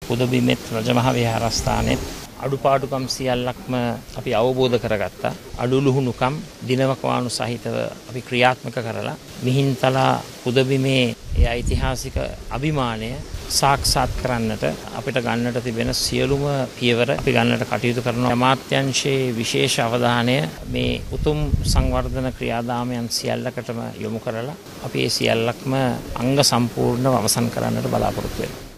පුදබිමෙත් රජමහා විහාරස්ථානෙත් අඩුපාඩුකම් සියල්ලක්ම අපි අවබෝධ කරගත්තා. අඩුලුහුණුකම් දිනවකවානු සහිතව අපි ක්‍රියාත්මක කරලා මිහින්තලා පුදබිමේ ඒ ඓතිහාසික අභිමානය සාක්ෂාත් කරන්නට අපිට ගන්නට තිබෙන සියලුම පියවර අපි ගන්නට කටයුතු කරනවා. අමාත්‍යාංශයේ විශේෂ අවධානය මේ උතුම් සංවර්ධන ක්‍රියාදාමයන් සියල්ලකටම යොමු කරලා අපි ඒ සියල්ලක්ම අංග සම්පූර්ණව අවසන් කරන්නට බලාපොරොත්තු වෙනවා.